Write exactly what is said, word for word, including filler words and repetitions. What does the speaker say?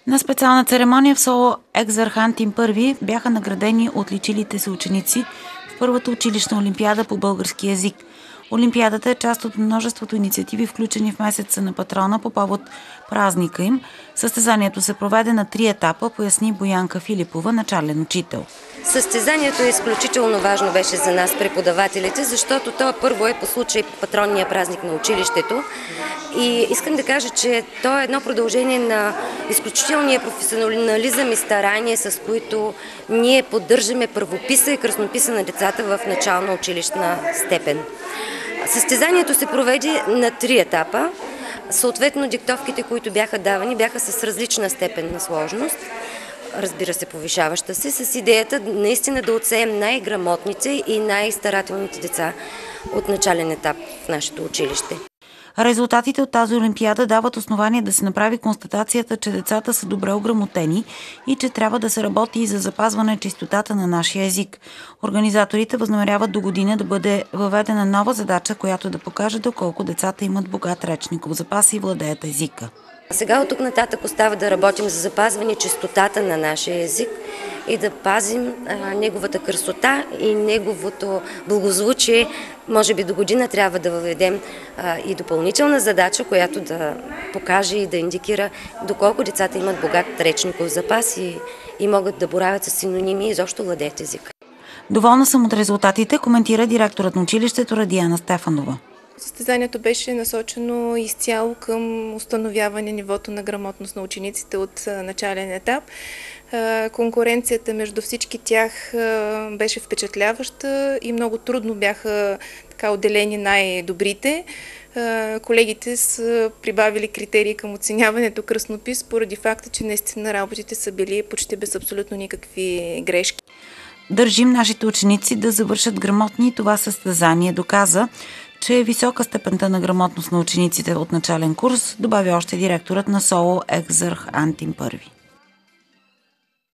На специална церемония в село Екзарх Антим първи бяха наградени отличилите се ученици в първата училищна олимпиада по български език. Олимпиадата е част от множеството инициативи, включени в месеца на патрона по повод празника им. Състезанието се проведе на три етапа, поясни Боянка Филипова, начален учител. Състезанието е изключително важно беше за нас, преподавателите, защото то първо е по случай патронния празник на училището. И искам да кажа, че то е едно продължение на изключителния професионализъм и старание, с които ние поддържаме правописа и кръстописа на децата в начална училищна степен. Състезанието се проведе на три етапа. Съответно, диктовките, които бяха давани, бяха с различна степен на сложност, разбира се, повишаваща се, с идеята наистина да отсеем най-грамотните и най-старателните деца от начален етап в нашето училище. Резултатите от тази олимпиада дават основание да се направи констатацията, че децата са добре ограмотени и че трябва да се работи и за запазване чистотата на нашия език. Организаторите възнамеряват до година да бъде въведена нова задача, която да покаже доколко децата имат богат речников запас и владеят езика. Сега от тук нататък остава да работим за запазване чистотата на нашия език и да пазим а, неговата красота и неговото благозвучие. Може би до година трябва да въведем а, и допълнителна задача, която да покаже и да индикира доколко децата имат богат речников запас и, и могат да боравят с синоними и изобщо владеят езика. Доволна съм от резултатите, коментира директорът на училището Радиана Стефанова. Състезанието беше насочено изцяло към установяване нивото на грамотност на учениците от начален етап. Конкуренцията между всички тях беше впечатляваща и много трудно бяха така отделени най-добрите. Колегите са прибавили критерии към оценяването кръстопис, поради факта, че наистина работите са били почти без абсолютно никакви грешки. Държим нашите ученици да завършат грамотни и това състезание доказа, че е висока степента на грамотност на учениците от начален курс, добави още директорът на село Екзарх Антим първи.